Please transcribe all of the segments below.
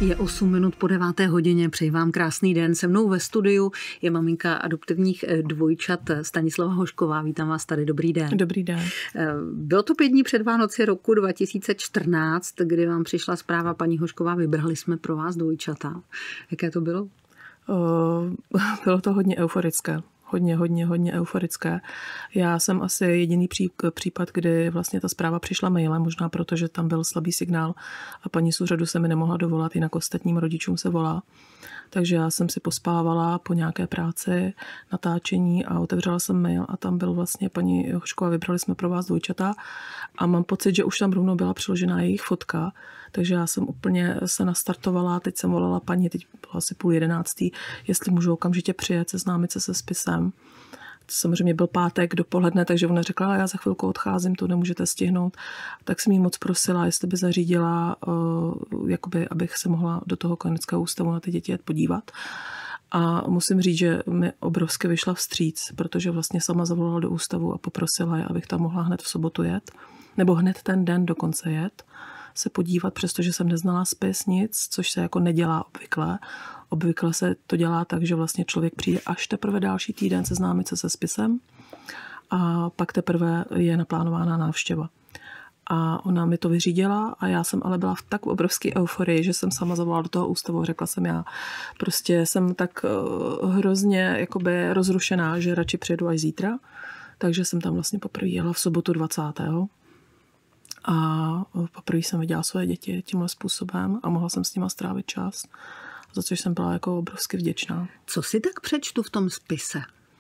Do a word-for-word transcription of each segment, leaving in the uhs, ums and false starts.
Je osm minut po deváté hodině, přeji vám krásný den. Se mnou ve studiu je maminka adoptivních dvojčat Stanislava Hošková. Vítám vás tady, dobrý den. Dobrý den. Bylo to pět dní před Vánoci roku dva tisíce čtrnáct, kdy vám přišla zpráva, paní Hošková, vybrali jsme pro vás dvojčata. Jaké to bylo? Bylo to hodně euforické. Hodně, hodně, hodně euforické. Já jsem asi jediný případ, kdy vlastně ta zpráva přišla mailem, možná proto, že tam byl slabý signál a paní z úřadu se mi nemohla dovolat, jinak ostatním rodičům se volá. Takže já jsem si pospávala po nějaké práci, natáčení a otevřela jsem mail a tam byl vlastně paní Hošková, vybrali jsme pro vás dvojčata a mám pocit, že už tam rovnou byla přiložená jejich fotka, takže já jsem úplně se nastartovala, teď jsem volala paní, teď bylo asi půl jedenáctý, jestli můžu okamžitě přijet, seznámit se se spisem. To samozřejmě byl pátek dopoledne, takže ona řekla, já za chvilku odcházím, to nemůžete stihnout. Tak jsem jí moc prosila, jestli by zařídila, uh, jakoby, abych se mohla do toho kojeneckého ústavu na ty děti jet podívat. A musím říct, že mi obrovsky vyšla vstříc, protože vlastně sama zavolala do ústavu a poprosila je, abych tam mohla hned v sobotu jet, nebo hned ten den dokonce jet, se podívat, přestože jsem neznala spis nic, což se jako nedělá obvykle. Obvykle se to dělá tak, že vlastně člověk přijde až teprve další týden seznámit se se spisem a pak teprve je naplánována návštěva. A ona mi to vyřídila a já jsem ale byla v tak obrovské euforii, že jsem sama zavolala do toho ústavu a řekla jsem já, prostě jsem tak hrozně jakoby rozrušená, že radši přijedu až zítra. Takže jsem tam vlastně poprvé jela v sobotu dvacátého A poprvé jsem viděla své děti tímhle způsobem a mohla jsem s nima strávit čas, za což jsem byla jako obrovsky vděčná. Co si tak přečtu v tom spise?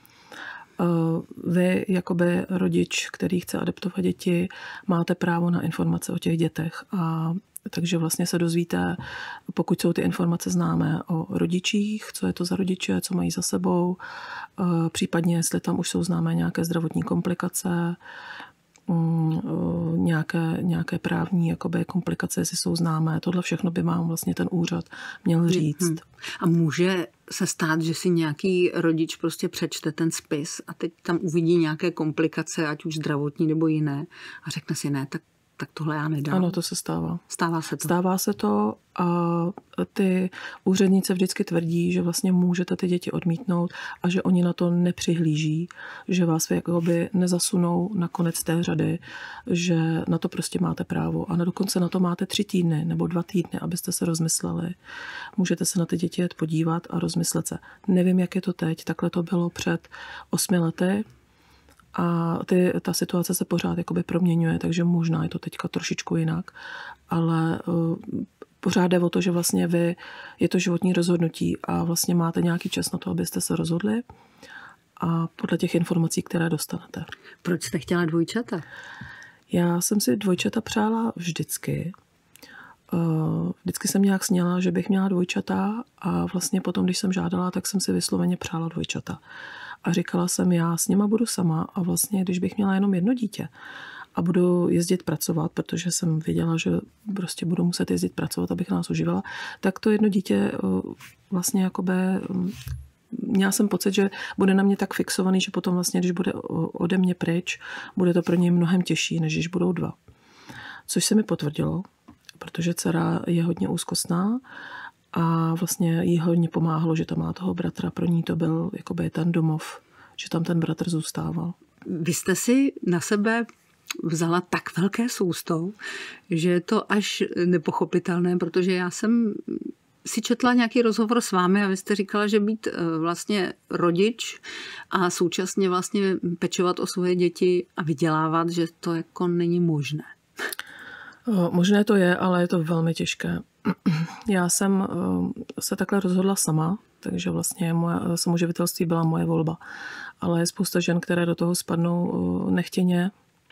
Vy, jakoby rodič, který chce adoptovat děti, máte právo na informace o těch dětech. A takže vlastně se dozvíte, pokud jsou ty informace známé o rodičích, co je to za rodiče, co mají za sebou, případně jestli tam už jsou známé nějaké zdravotní komplikace, nějaké, nějaké právní jakoby, komplikace, jestli jsou známé. Tohle všechno by vám vlastně ten úřad měl říct. A může se stát, že si nějaký rodič prostě přečte ten spis a teď tam uvidí nějaké komplikace, ať už zdravotní nebo jiné a řekne si ne, tak tak tohle já nedám. Ano, to se stává. Stává se to. Stává se to a ty úřednice vždycky tvrdí, že vlastně můžete ty děti odmítnout a že oni na to nepřihlíží, že vás jakoby nezasunou na konec té řady, že na to prostě máte právo. A dokonce na to máte tři týdny nebo dva týdny, abyste se rozmysleli. Můžete se na ty děti jet podívat a rozmyslet se. Nevím, jak je to teď. Takhle to bylo před osmi lety. A ty, ta situace se pořád jakoby proměňuje, takže možná je to teďka trošičku jinak, ale uh, pořád jde o to, že vlastně vy, je to životní rozhodnutí a vlastně máte nějaký čas na to, abyste se rozhodli a podle těch informací, které dostanete. Proč jste chtěla dvojčata? Já jsem si dvojčata přála vždycky. Uh, vždycky jsem nějak sněla, že bych měla dvojčata a vlastně potom, když jsem žádala, tak jsem si vysloveně přála dvojčata. A říkala jsem, já s nima budu sama a vlastně, když bych měla jenom jedno dítě a budu jezdit pracovat, protože jsem věděla, že prostě budu muset jezdit pracovat, abych nás užívala, tak to jedno dítě vlastně jakoby, měla jsem pocit, že bude na mě tak fixovaný, že potom vlastně, když bude ode mě pryč, bude to pro něj mnohem těžší, než když budou dva. Což se mi potvrdilo, protože dcera je hodně úzkostná, a vlastně jí hodně pomáhalo, že tam má toho bratra. Pro ní to byl jakoby ten domov, že tam ten bratr zůstával. Vy jste si na sebe vzala tak velké sousto, že je to až nepochopitelné, protože já jsem si četla nějaký rozhovor s vámi a vy jste říkala, že být vlastně rodič a současně vlastně pečovat o svoje děti a vydělávat, že to jako není možné. Možné to je, ale je to velmi těžké. Já jsem se takhle rozhodla sama, takže vlastně moje samoživitelství byla moje volba. Ale je spousta žen, které do toho spadnou nechtěně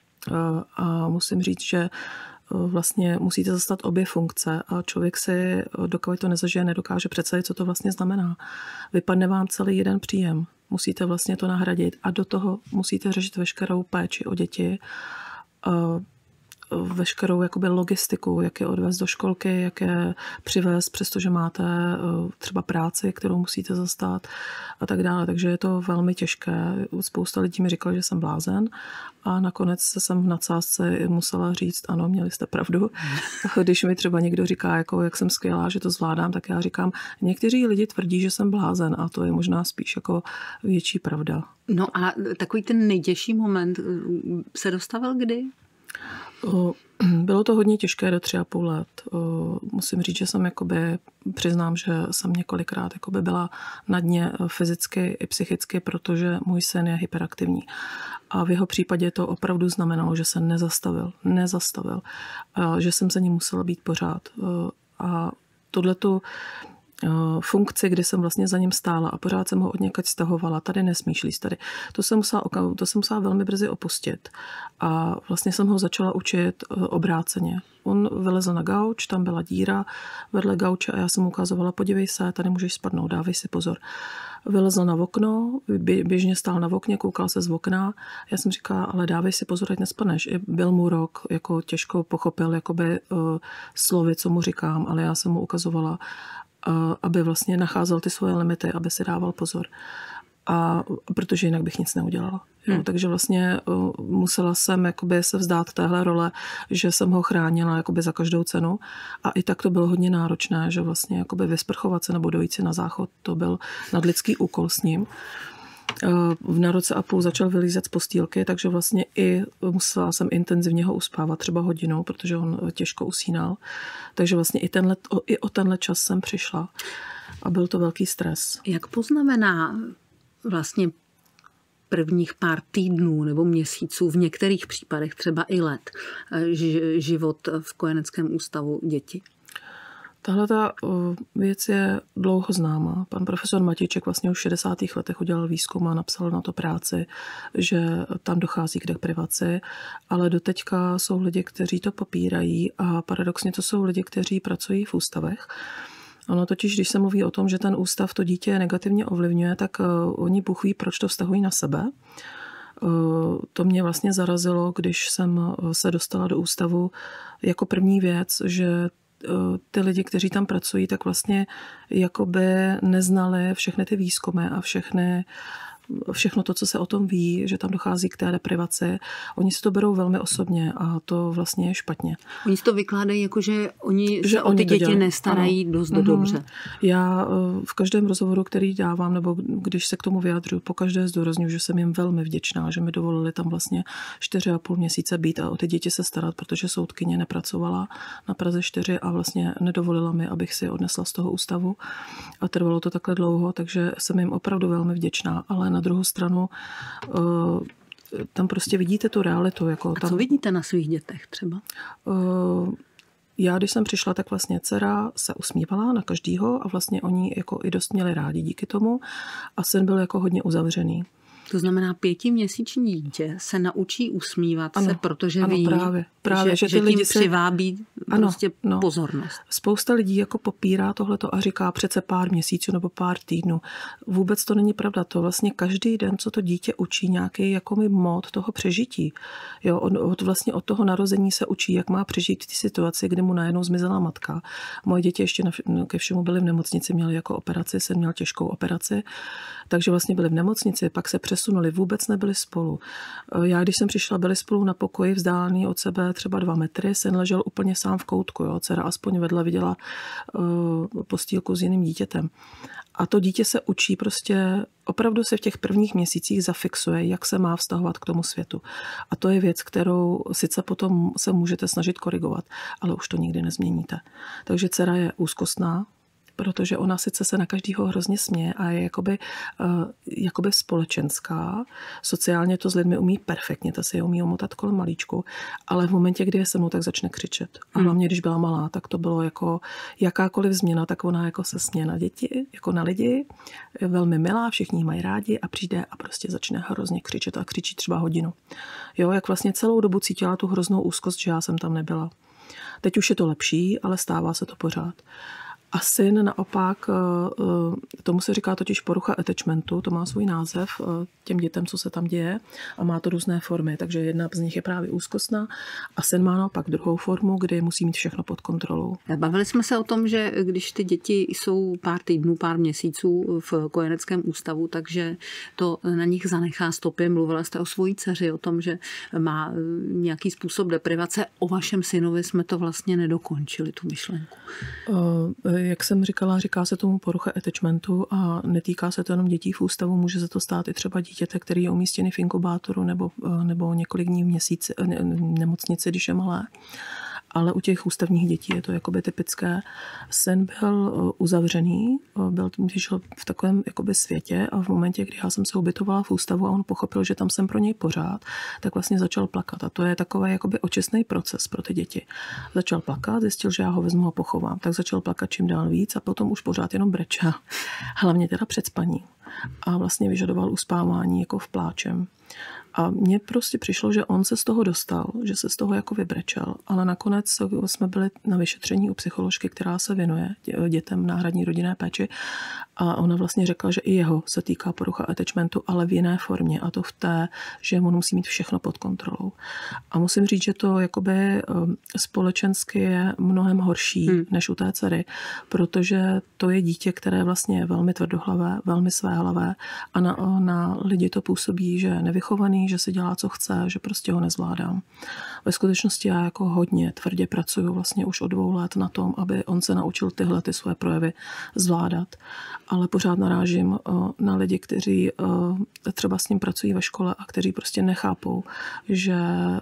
a musím říct, že vlastně musíte zastat obě funkce a člověk si, dokud to nezažije, nedokáže představit, co to vlastně znamená. Vypadne vám celý jeden příjem, musíte vlastně to nahradit a do toho musíte řešit veškerou péči o děti, veškerou jakoby logistiku, jak je odvést do školky, jak je přivést, přestože máte třeba práci, kterou musíte zastát a tak dále. Takže je to velmi těžké. Spousta lidí mi říkalo, že jsem blázen a nakonec jsem v nadsázce musela říct, ano, měli jste pravdu. Když mi třeba někdo říká, jako, jak jsem skvělá, že to zvládám, tak já říkám, někteří lidi tvrdí, že jsem blázen a to je možná spíš jako větší pravda. No a takový ten nejtěžší moment se dostavil kdy? Bylo to hodně těžké do tři a půl let. Musím říct, že jsem jakoby, přiznám, že jsem několikrát jakoby byla na dně fyzicky i psychicky, protože můj syn je hyperaktivní. A v jeho případě to opravdu znamenalo, že se nezastavil. Nezastavil. Že jsem za ním musela být pořád. A tohleto funkci, kdy jsem vlastně za ním stála a pořád jsem ho od někaď stahovala, tady nesmíš líst, tady. To jsem musela, to jsem musela velmi brzy opustit. A vlastně jsem ho začala učit obráceně. On vylezl na gauč, tam byla díra vedle gauče a já jsem mu ukazovala, podívej se, tady můžeš spadnout, dávej si pozor. Vylezl na okno, běžně stál na okně, koukal se z okna. Já jsem říkala, ale dávej si pozor, ať nespadneš. Byl mu rok, jako těžko pochopil jakoby, uh, slovy, co mu říkám, ale já jsem mu ukazovala, aby vlastně nacházel ty svoje limity, aby si dával pozor. A protože jinak bych nic neudělala. Hmm. Jo, takže vlastně uh, musela jsem jakoby se vzdát téhle role, že jsem ho chránila jakoby za každou cenu. A i tak to bylo hodně náročné, že vlastně jakoby vysprchovat se nebo dojít si na záchod, to byl nadlidský úkol s ním. V na roce a půl začal vylízet z postýlky, takže vlastně i musela jsem intenzivně ho uspávat třeba hodinou, protože on těžko usínal. Takže vlastně i, tenhle, i o tenhle čas jsem přišla a byl to velký stres. Jak poznamená vlastně prvních pár týdnů nebo měsíců, v některých případech třeba i let, život v kojeneckém ústavu děti? Tahle ta věc je dlouho známá. Pan profesor Matíček vlastně už v šedesátých letech udělal výzkum a napsal na to práci, že tam dochází k deprivaci, ale doteďka jsou lidi, kteří to popírají a paradoxně to jsou lidi, kteří pracují v ústavech. Ono totiž, když se mluví o tom, že ten ústav to dítě negativně ovlivňuje, tak oni Bůh ví, proč to vztahují na sebe. To mě vlastně zarazilo, když jsem se dostala do ústavu jako první věc, že ty lidi, kteří tam pracují, tak vlastně jakoby neznali všechny ty výzkumy a všechny, všechno to, co se o tom ví, že tam dochází k té deprivaci. Oni si to berou velmi osobně a to vlastně je špatně. Oni si to vykládají jako, že oni že se o ty děti dělají. nestarají ano. dost mm-hmm. dobře. Já v každém rozhovoru, který dávám, nebo když se k tomu vyjadřuju, pokaždé zdůrazňuji, že jsem jim velmi vděčná, že mi dovolili tam vlastně čtyři a půl měsíce být a o ty děti se starat, protože soudkyně nepracovala na Praze čtyři a vlastně nedovolila mi, abych si je odnesla z toho ústavu. A trvalo to takhle dlouho, takže jsem jim opravdu velmi vděčná, ale na druhou stranu tam prostě vidíte tu realitu. Jako a tam, co vidíte na svých dětech třeba? Já, když jsem přišla, tak vlastně dcera se usmívala na každýho a vlastně oni jako i dost měli rádi díky tomu a syn byl jako hodně uzavřený. To znamená, pětiměsíční dítě se naučí usmívat ano, se, protože ano, ví, právě, právě, že, že, že tím se... přivábí ano, prostě no. pozornost. Spousta lidí jako popírá tohleto a říká přece pár měsíců nebo pár týdnů. Vůbec to není pravda. To vlastně každý den, co to dítě učí, nějaký jako mi mod toho přežití. Jo, od, od, vlastně od toho narození se učí, jak má přežít v té situaci, kdy mu najednou zmizela matka. Moje děti ještě na, ke všemu byly v nemocnici, měly jako operaci, jsem měl těžkou operaci, takže vlastně byli v nemocnici, pak se přesunuli, vůbec nebyli spolu. Já, když jsem přišla, byli spolu na pokoji, vzdálený od sebe třeba dva metry, syn ležel úplně sám v koutku, jo. Dcera aspoň vedle viděla uh, postýlku s jiným dítětem. A to dítě se učí prostě, opravdu se v těch prvních měsících zafixuje, jak se má vztahovat k tomu světu. A to je věc, kterou sice potom se můžete snažit korigovat, ale už to nikdy nezměníte. Takže dcera je úzkostná, protože ona sice se na každýho hrozně směje a je jakoby, uh, jakoby společenská. Sociálně to s lidmi umí perfektně, ta se je umí omotat kolem malíčku, ale v momentě, kdy je se mnou, tak začne křičet. A hlavně, když byla malá, tak to bylo jako jakákoliv změna, tak ona jako se směje na děti, jako na lidi, je velmi milá, všichni ji mají rádi a přijde a prostě začne hrozně křičet a křičí třeba hodinu. Jo, jak vlastně celou dobu cítila tu hroznou úzkost, že já jsem tam nebyla. Teď už je to lepší, ale stává se to pořád. A syn naopak, tomu se říká totiž porucha attachmentu, to má svůj název těm dětem, co se tam děje, a má to různé formy, takže jedna z nich je právě úzkostná a syn má naopak druhou formu, kdy musí mít všechno pod kontrolou. Bavili jsme se o tom, že když ty děti jsou pár týdnů, pár měsíců v kojeneckém ústavu, takže to na nich zanechá stopy. Mluvila jste o svojí dceři, o tom, že má nějaký způsob deprivace. O vašem synovi jsme to vlastně nedokončili, tu myšlenku. Jak jsem říkala, říká se tomu porucha attachmentu a netýká se to jenom dětí v ústavu, může se to stát i třeba dítěte, který je umístěný v inkubátoru nebo, nebo několik dní v měsíci, nemocnici, když je malé. Ale u těch ústavních dětí je to jakoby typické. Syn byl uzavřený, byl žil v takovém jakoby světě a v momentě, kdy já jsem se ubytovala v ústavu a on pochopil, že tam jsem pro něj pořád, tak vlastně začal plakat. A to je takový jakoby očistný proces pro ty děti. Začal plakat, zjistil, že já ho vezmu a pochovám. Tak začal plakat čím dál víc a potom už pořád jenom brečel. Hlavně teda před spaním. A vlastně vyžadoval uspávání jako v pláčem. A mně prostě přišlo, že on se z toho dostal, že se z toho jako vybrečel, ale nakonec jsme byli na vyšetření u psycholožky, která se věnuje dětem náhradní rodinné péči a ona vlastně řekla, že i jeho se týká porucha attachmentu, ale v jiné formě a to v té, že on musí mít všechno pod kontrolou. A musím říct, že to jakoby společensky je mnohem horší hmm. než u té dcery, protože to je dítě, které je vlastně velmi tvrdohlavé, velmi svéhlavé a na, na lidi to působí, že je nevychovaný, že si dělá, co chce, že prostě ho nezvládám. Ve skutečnosti já jako hodně tvrdě pracuju vlastně už od dvou let na tom, aby on se naučil tyhle ty své projevy zvládat. Ale pořád narážím na lidi, kteří třeba s ním pracují ve škole a kteří prostě nechápou, že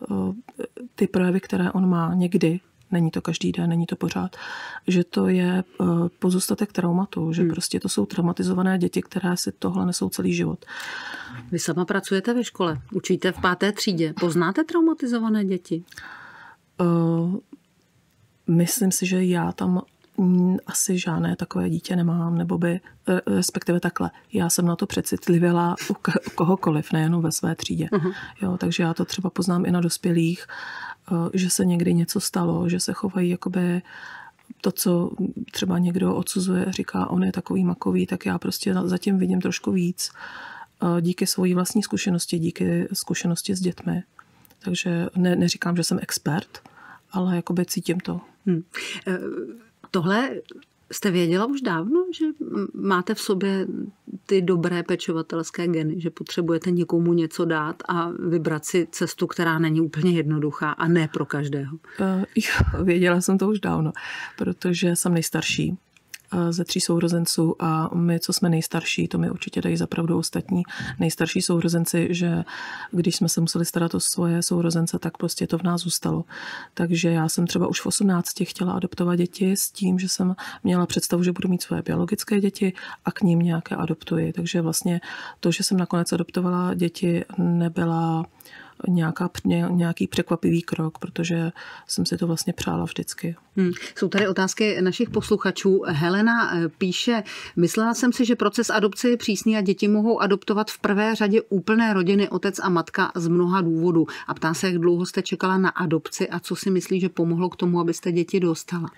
ty projevy, které on má někdy, není to každý den, není to pořád, že to je pozůstatek traumatu, že hmm. prostě to jsou traumatizované děti, které si tohle nesou celý život. Vy sama pracujete ve škole, učíte v páté třídě. Poznáte traumatizované děti? Uh, myslím si, že já tam asi žádné takové dítě nemám, nebo by, respektive takhle, já jsem na to přecitlivěla u, k- u kohokoliv, nejenom ve své třídě. Uh-huh. Jo, takže já to třeba poznám i na dospělých, že se někdy něco stalo, že se chovají jakoby to, co třeba někdo odsuzuje, říká, on je takový makový, tak já prostě zatím vidím trošku víc díky svojí vlastní zkušenosti, díky zkušenosti s dětmi. Takže ne, neříkám, že jsem expert, ale jakoby cítím to. Hmm. Tohle jste věděla už dávno, že máte v sobě ty dobré pečovatelské geny, že potřebujete někomu něco dát a vybrat si cestu, která není úplně jednoduchá a ne pro každého? Uh, věděla jsem to už dávno, protože jsem nejstarší ze tří sourozenců a my, co jsme nejstarší, to mi určitě dají za pravdu ostatní nejstarší sourozenci, že když jsme se museli starat o svoje sourozence, tak prostě to v nás zůstalo. Takže já jsem třeba už v osmnácti chtěla adoptovat děti s tím, že jsem měla představu, že budu mít svoje biologické děti a k ním nějaké adoptuji. Takže vlastně to, že jsem nakonec adoptovala děti, nebyla Nějaká, nějaký překvapivý krok, protože jsem si to vlastně přála vždycky. Hmm. Jsou tady otázky našich posluchačů. Helena píše, myslela jsem si, že proces adopce je přísný a děti mohou adoptovat v prvé řadě úplné rodiny, otec a matka z mnoha důvodů. A ptá se, jak dlouho jste čekala na adopci a co si myslí, že pomohlo k tomu, abyste děti dostala?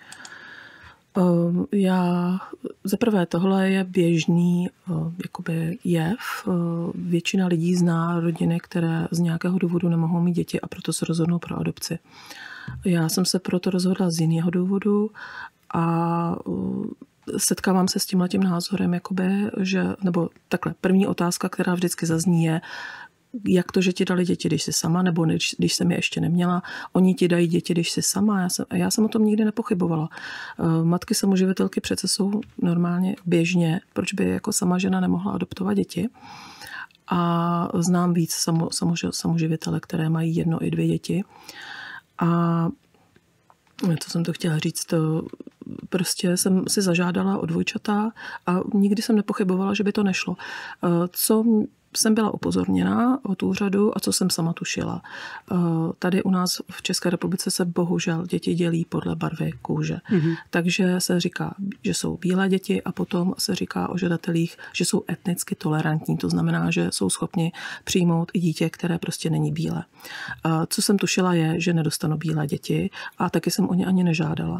Já, zaprvé tohle je běžný jakoby jev. Většina lidí zná rodiny, které z nějakého důvodu nemohou mít děti a proto se rozhodnou pro adopci. Já jsem se proto rozhodla z jiného důvodu a setkávám se s tímhletím názorem, jakoby, že, nebo takhle, první otázka, která vždycky zazní je, jak to, že ti dali děti, když jsi sama, nebo když, když jsem je ještě neměla. Oni ti dají děti, když jsi sama. Já jsem, já jsem o tom nikdy nepochybovala. Matky samoživitelky přece jsou normálně běžně, proč by jako sama žena nemohla adoptovat děti. A znám víc samo, samož, samoživitele, které mají jedno i dvě děti. A co jsem to chtěla říct, to prostě jsem si zažádala o dvojčata a nikdy jsem nepochybovala, že by to nešlo. Co jsem byla upozorněna od úřadu a co jsem sama tušila. Tady u nás v České republice se bohužel děti dělí podle barvy kůže. Mm-hmm. Takže se říká, že jsou bílé děti a potom se říká o žadatelích, že jsou etnicky tolerantní. To znamená, že jsou schopni přijmout i dítě, které prostě není bílé. Co jsem tušila je, že nedostanu bílé děti a taky jsem o ně ani nežádala.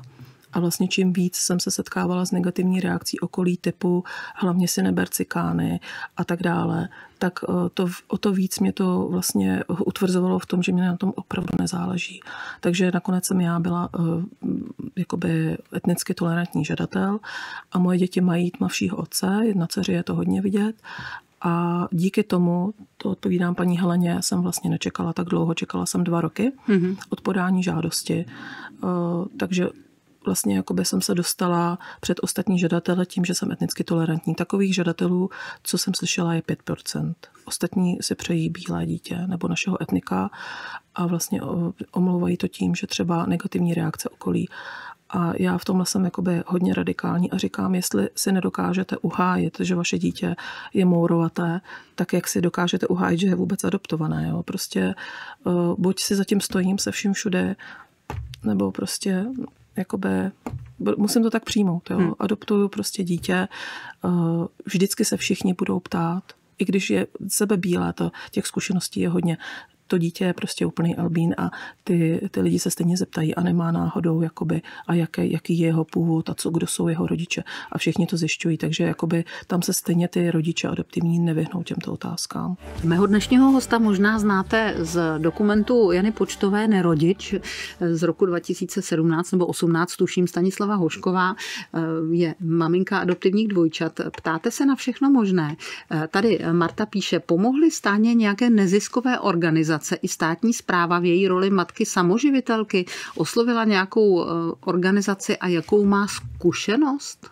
A vlastně čím víc jsem se setkávala s negativní reakcí okolí typu hlavně si neber cikány a tak dále, tak to, o to víc mě to vlastně utvrzovalo v tom, že mě na tom opravdu nezáleží. Takže nakonec jsem já byla uh, jakoby etnicky tolerantní žadatel a moje děti mají tmavšího otce, na dceři je to hodně vidět. A díky tomu, to odpovídám paní Heleně, jsem vlastně nečekala tak dlouho, čekala jsem dva roky mm-hmm. od podání žádosti. Uh, takže vlastně jakoby jsem se dostala před ostatní žadatele tím, že jsem etnicky tolerantní. Takových žadatelů, co jsem slyšela, je pět procent. Ostatní si přejí bílé dítě nebo našeho etnika a vlastně omlouvají to tím, že třeba negativní reakce okolí. A já v tomhle jsem jakoby hodně radikální a říkám, jestli si nedokážete uhájit, že vaše dítě je mourovaté, tak jak si dokážete uhájit, že je vůbec adoptované. Jo? Prostě uh, buď si zatím stojím se vším všude, nebo prostě jakoby, musím to tak přijmout. Jo? Hmm. Adoptuju prostě dítě, uh, vždycky se všichni budou ptát, i když je sebe bílé, to, těch zkušeností je hodně. To dítě je prostě úplný albín a ty, ty lidi se stejně zeptají a nemá náhodou jakoby, a jaký, jaký je jeho původ a co, kdo jsou jeho rodiče. A všichni to zjišťují, takže jakoby tam se stejně ty rodiče adoptivní nevyhnou těmto otázkám. Mého dnešního hosta možná znáte z dokumentu Jany Počtové Nerodič z roku dva tisíce sedmnáct nebo osmnáct, tuším, Stanislava Hošková je maminka adoptivních dvojčat. Ptáte se na všechno možné. Tady Marta píše, pomohly Stáně nějaké neziskové organizace i státní správa v její roli matky samoživitelky? Oslovila nějakou organizaci a jakou má zkušenost?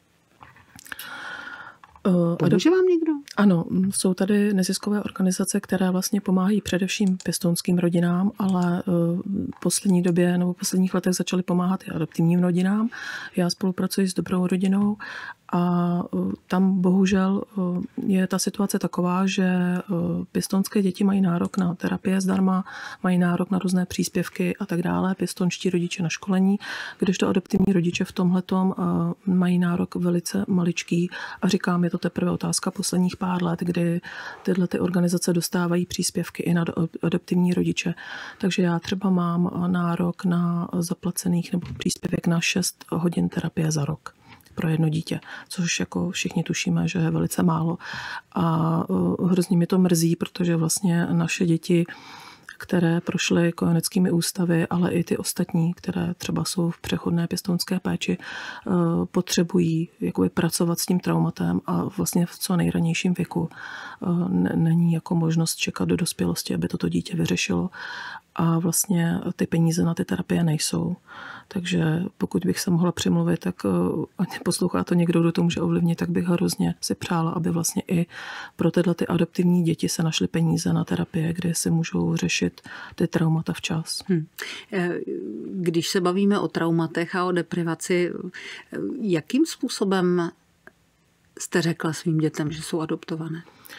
Pomůže vám někdo? Ano, jsou tady neziskové organizace, které vlastně pomáhají především pěstounským rodinám, ale v poslední době nebo v posledních letech začaly pomáhat i adoptivním rodinám. Já spolupracuji s Dobrou rodinou a tam bohužel je ta situace taková, že pěstounské děti mají nárok na terapie zdarma, mají nárok na různé příspěvky a tak dále, pěstounští rodiče na školení, kdežto adoptivní rodiče v tomhletom mají nárok velice maličký a říkám, je to teprve otázka posledních pár let, kdy tyhle ty organizace dostávají příspěvky i na adoptivní rodiče. Takže já třeba mám nárok na zaplacených nebo příspěvek na šest hodin terapie za rok pro jedno dítě, což jako všichni tušíme, že je velice málo. A hrozně mi to mrzí, protože vlastně naše děti, které prošly kojeneckými ústavy, ale i ty ostatní, které třeba jsou v přechodné pěstounské péči, potřebují jakoby pracovat s tím traumatem a vlastně v co nejranějším věku není jako možnost čekat do dospělosti, aby toto dítě vyřešilo. A vlastně ty peníze na ty terapie nejsou. Takže pokud bych se mohla přimluvit, tak ať poslouchá to někdo, kdo to může ovlivnit, tak bych hrozně si přála, aby vlastně i pro tyhle ty adoptivní děti se našly peníze na terapie, kde si můžou řešit ty traumata včas. Hmm. Když se bavíme o traumatech a o deprivaci, jakým způsobem jste řekla svým dětem, že jsou adoptované?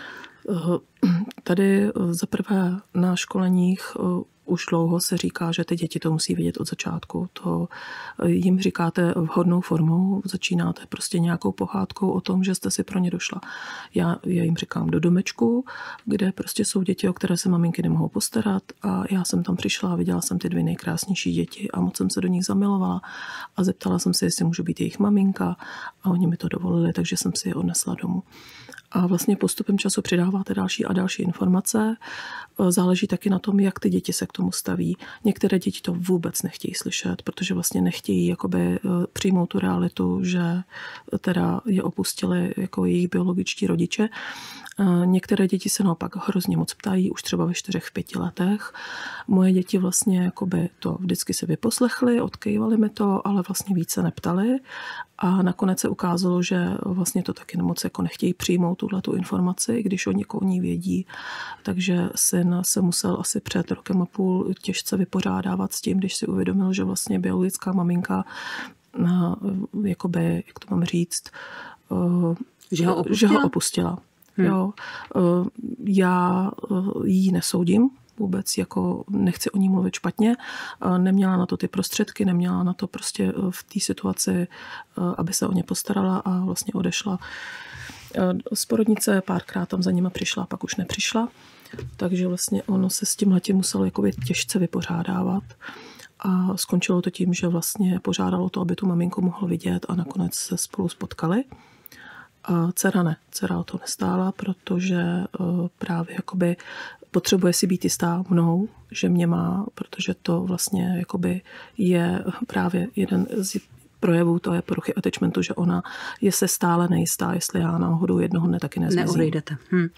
Tady zaprvé na školeních už dlouho se říká, že ty děti to musí vidět od začátku. To jim říkáte vhodnou formou, začínáte prostě nějakou pohádkou o tom, že jste si pro ně došla. Já, já jim říkám do domečku, kde prostě jsou děti, o které se maminky nemohou postarat a já jsem tam přišla a viděla jsem ty dvě nejkrásnější děti a moc jsem se do nich zamilovala a zeptala jsem se, jestli můžu být jejich maminka a oni mi to dovolili, takže jsem si je odnesla domů. A vlastně postupem času přidáváte další a další informace. Záleží taky na tom, jak ty děti se k tomu staví. Některé děti to vůbec nechtějí slyšet, protože vlastně nechtějí jakoby přijmout tu realitu, že teda je opustili jako jejich biologičtí rodiče. Některé děti se naopak hrozně moc ptají, už třeba ve čtyřech, v pěti letech. Moje děti vlastně jakoby to vždycky se vyposlechly, odkývali mi to, ale vlastně více neptali. A nakonec se ukázalo, že vlastně to taky moc jako nechtějí přijmout tuhletu informaci, když oni o ní vědí. Takže syn se musel asi před rokem a půl těžce vypořádávat s tím, když si uvědomil, že vlastně biologická maminka, jakoby, jak to mám říct, že ho opustila. Že ho opustila. Hmm. Jo. Já jí nesoudím, vůbec jako nechci o ní mluvit špatně, neměla na to ty prostředky, neměla na to prostě v té situaci, aby se o ně postarala a vlastně odešla z porodnice, párkrát tam za nima přišla, pak už nepřišla, takže vlastně ono se s tímhletím muselo jakoby těžce vypořádávat. A skončilo to tím, že vlastně požádalo to, aby tu maminku mohl vidět a nakonec se spolu spotkali. A dcera ne, dcera o to nestála, protože právě jakoby potřebuje si být jistá mnou, že mě má, protože to vlastně jakoby je právě jeden z projevů to je poruchy attachmentu, že ona je se stále nejistá, jestli já náhodou jednoho dne taky nezmizím. Neodejdete. Hm.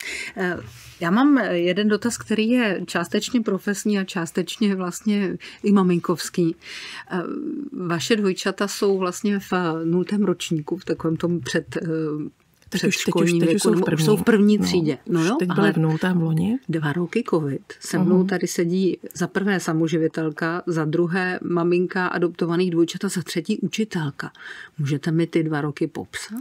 Já mám jeden dotaz, který je částečně profesní a částečně vlastně i maminkovský. Vaše dvojčata jsou vlastně v nultém ročníku, v takovém tom před Teď už, teď už, teď už jsou v první, jsou v první třídě. No, no jo, teď byly v nultém loni. Dva roky covid. Se mnou tady sedí za prvé samoživitelka, za druhé maminka adoptovaných dvojčat a za třetí učitelka. Můžete mi ty dva roky popsat?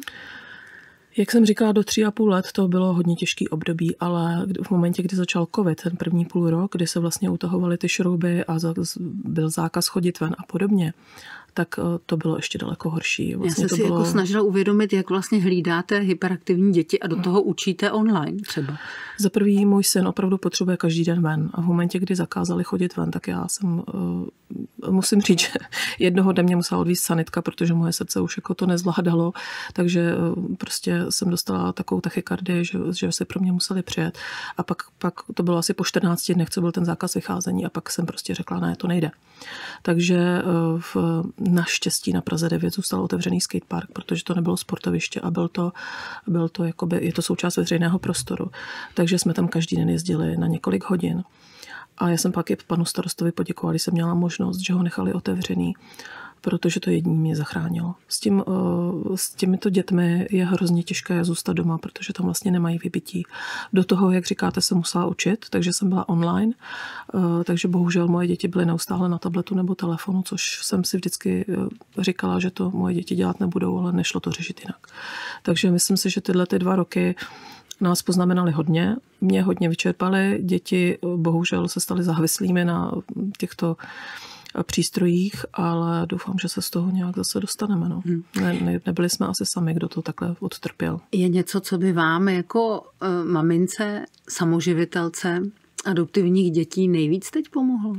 Jak jsem říkala, do tří a půl let to bylo hodně těžký období, ale v momentě, kdy začal covid, ten první půl rok, kdy se vlastně utahovaly ty šrouby a byl zákaz chodit ven a podobně, tak to bylo ještě daleko horší. Vlastně Já jsem to si bylo... jako snažila uvědomit, jak vlastně hlídáte hyperaktivní děti a do toho učíte online třeba. Za prvý můj syn opravdu potřebuje každý den ven a v momentě, kdy zakázali chodit ven, tak já jsem, uh, musím říct, že jednoho dne mě musela odvízt sanitka, protože moje srdce už jako to nezvládalo, takže uh, prostě jsem dostala takovou tachykardii, že, že se pro mě museli přijet a pak, pak to bylo asi po čtrnácti dnech, co byl ten zákaz vycházení a pak jsem prostě řekla, ne, to nejde. Takže uh, v naštěstí na Praze devět zůstal otevřený skatepark, protože to nebylo sportoviště a byl to, byl to jakoby, je to součást veřejného prostoru. Takže jsme tam každý den jezdili na několik hodin. A já jsem pak i panu starostovi poděkovala, když jsem měla možnost, že ho nechali otevřený, protože to jediný mě zachránilo. S, tím, s těmito dětmi je hrozně těžké zůstat doma, protože tam vlastně nemají vybití. Do toho, jak říkáte, jsem musela učit, takže jsem byla online, takže bohužel moje děti byly neustále na tabletu nebo telefonu, což jsem si vždycky říkala, že to moje děti dělat nebudou, ale nešlo to řešit jinak. Takže myslím si, že tyhle ty dva roky nás poznamenali hodně, mě hodně vyčerpali, děti bohužel se staly závislými na těchto přístrojích, ale doufám, že se z toho nějak zase dostaneme. No. Hmm. Ne, ne, nebyli jsme asi sami, kdo to takhle odtrpěl. Je něco, co by vám jako uh, mamince, samoživitelce adoptivních dětí nejvíc teď pomohlo?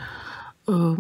Uh,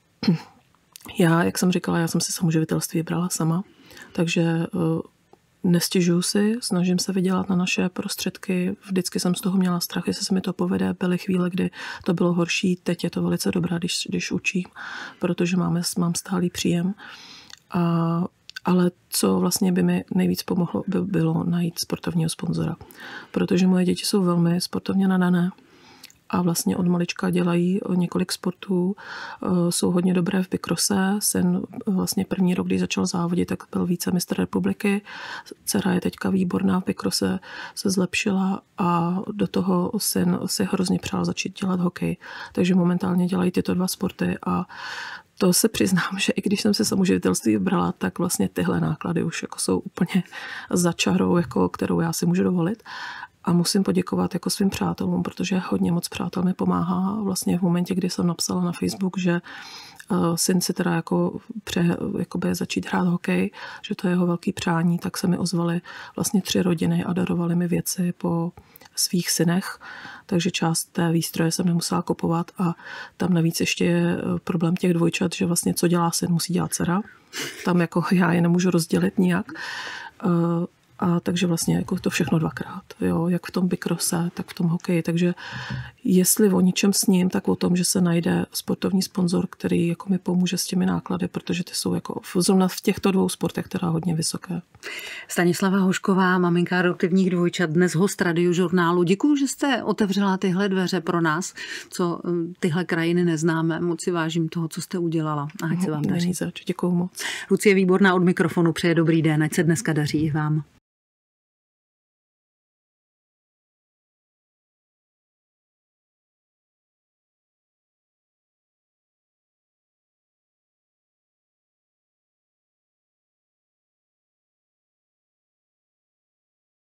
já, jak jsem říkala, já jsem si samoživitelství vybrala sama, takže uh, nestěžuju si, snažím se vydělat na naše prostředky. Vždycky jsem z toho měla strach, jestli se mi to povede. Byly chvíle, kdy to bylo horší. Teď je to velice dobré, když, když učím, protože máme, mám stálý příjem. A, ale co vlastně by mi nejvíc pomohlo, by bylo najít sportovního sponzora. Protože moje děti jsou velmi sportovně nadané. A vlastně od malička dělají několik sportů, jsou hodně dobré v bikrose. Syn vlastně první rok, když začal závodit, tak byl vícemistr republiky. Dcera je teďka výborná v bikrose, se zlepšila a do toho syn si hrozně přál začít dělat hokej. Takže momentálně dělají tyto dva sporty a to se přiznám, že i když jsem se samoživitelství vybrala, tak vlastně tyhle náklady už jako jsou úplně za čarou, jako kterou já si můžu dovolit. A musím poděkovat jako svým přátelům, protože hodně moc přátel mi pomáhá. Vlastně v momentě, kdy jsem napsala na Facebook, že uh, syn si teda jako pře, jakoby začít hrát hokej, že to je jeho velký přání, tak se mi ozvaly vlastně tři rodiny a darovali mi věci po svých synech, takže část té výstroje jsem nemusela kupovat a tam navíc ještě je problém těch dvojčat, že vlastně co dělá syn, musí dělat dcera. Tam jako já je nemůžu rozdělit nijak. Uh, A takže vlastně jako to všechno dvakrát, jo, jak v tom bikrose, tak v tom hokeji. Takže jestli o ničem s ním, tak o tom, že se najde sportovní sponzor, který jako mi pomůže s těmi náklady, protože ty jsou jako zrovna v těchto dvou sportech teda hodně vysoké. Stanislava Hošková, maminka adoptivních dvojčat, dnes host Radiožurnálu. Děkuju, že jste otevřela tyhle dveře pro nás, co tyhle krajiny neznáme. Moc si vážím toho, co jste udělala. A ať se vám daří. Není zač, děkuju moc. Lucie Výborná od mikrofonu přeje dobrý den, ať se dneska daří i vám.